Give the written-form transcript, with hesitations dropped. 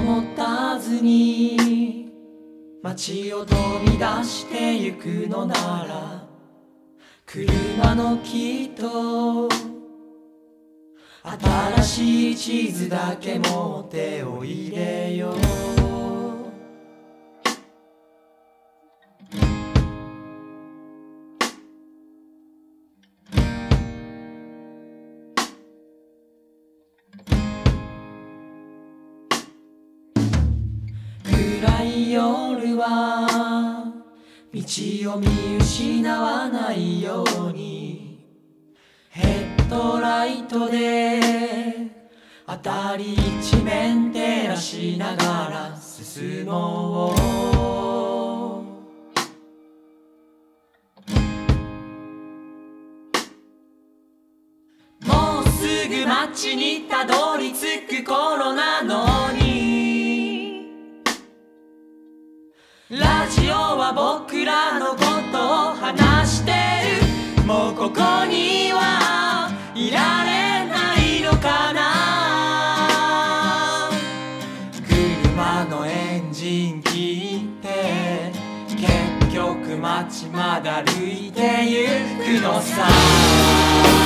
持たずに街を飛び出してゆくのなら、車の木と新しい地図だけ持っておいでよ。暗い夜は道を見失わないように、ヘッドライトで辺り一面照らしながら進もう。もうすぐ街にたどり着く頃なのに、ラジオは僕らのことを話してる。もうここにはいられないのかな。車のエンジン切って結局街まで歩いてゆくのさ。